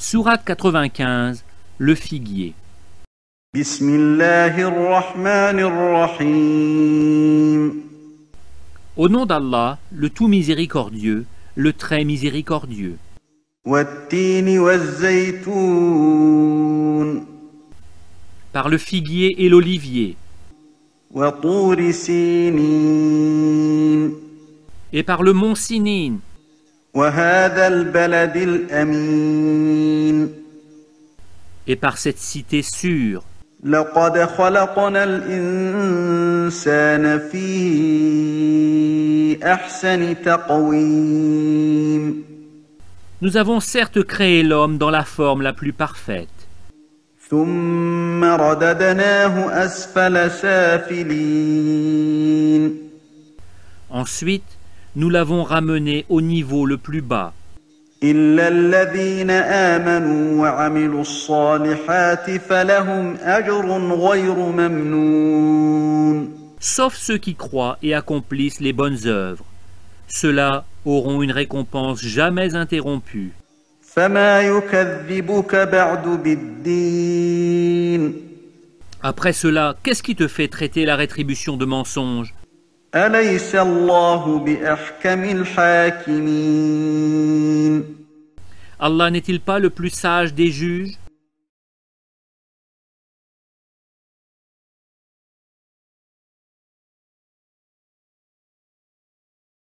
Sourate 95, le figuier. Bismillahir-Rahmanir-Rahim. Au nom d'Allah, le tout miséricordieux, le très miséricordieux. Wat-tini waz-zaytoun. Par le figuier et l'olivier. Wa-turi sinin. Et par le mont Sinin. Wa-hadha al-baladi al-amin. Et par cette cité sûre. لقد خلقنا الإنسان في أحسن تقويم. Nous avons certes créé l'homme dans la forme la plus parfaite. ثم رددناه أسفل سافلين. Ensuite, nous l'avons ramené au niveau le plus bas. إلا الذين آمنوا وعملوا الصالحات فلهم أجر غير ممنون. Sauf ceux qui croient et accomplissent les bonnes œuvres. Ceux-là auront une récompense jamais interrompue. فما يكذبك بعد بالدين. Après cela, qu'est-ce qui te fait traiter la rétribution de mensonge? أليس الله بأحكم الحاكمين. Allah n'est-il pas le plus sage des juges?